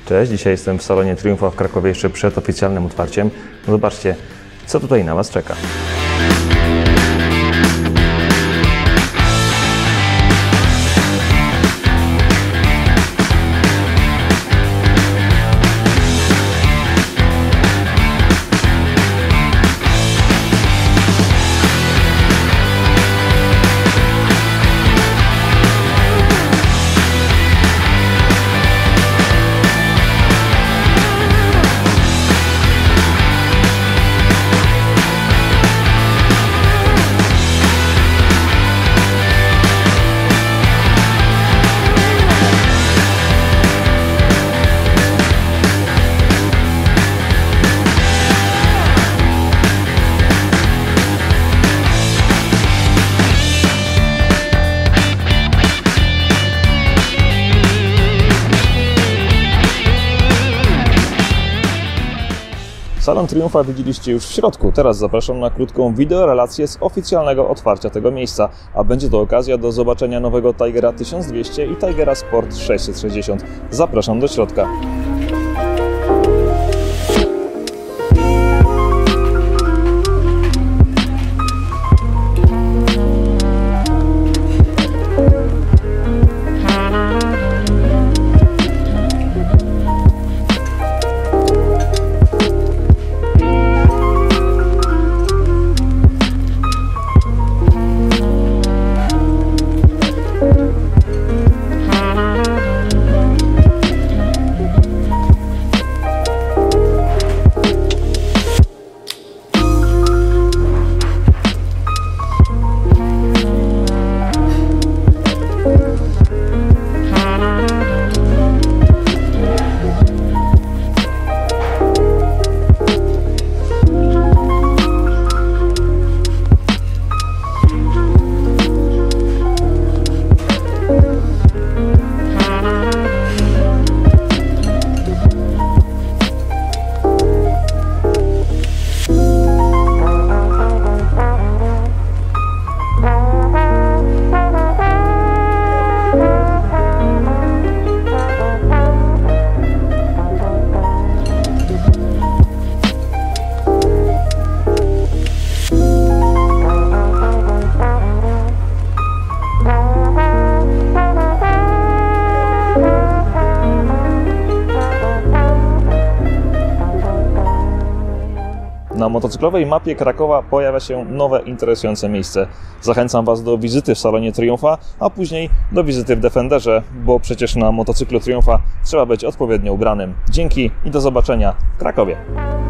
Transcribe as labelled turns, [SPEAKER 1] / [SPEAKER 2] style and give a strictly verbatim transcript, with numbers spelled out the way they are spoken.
[SPEAKER 1] Cześć, dzisiaj jestem w salonie Triumfa w Krakowie jeszcze przed oficjalnym otwarciem. Zobaczcie, co tutaj na Was czeka. Salon Triumfa widzieliście już w środku. Teraz zapraszam na krótką wideorelację z oficjalnego otwarcia tego miejsca, a będzie to okazja do zobaczenia nowego Tigera tysiąc dwieście i Tigera Sport sześćset sześćdziesiąt. Zapraszam do środka. Na motocyklowej mapie Krakowa pojawia się nowe, interesujące miejsce. Zachęcam Was do wizyty w salonie Triumfa, a później do wizyty w Defenderze, bo przecież na motocyklu Triumfa trzeba być odpowiednio ubranym. Dzięki i do zobaczenia w Krakowie.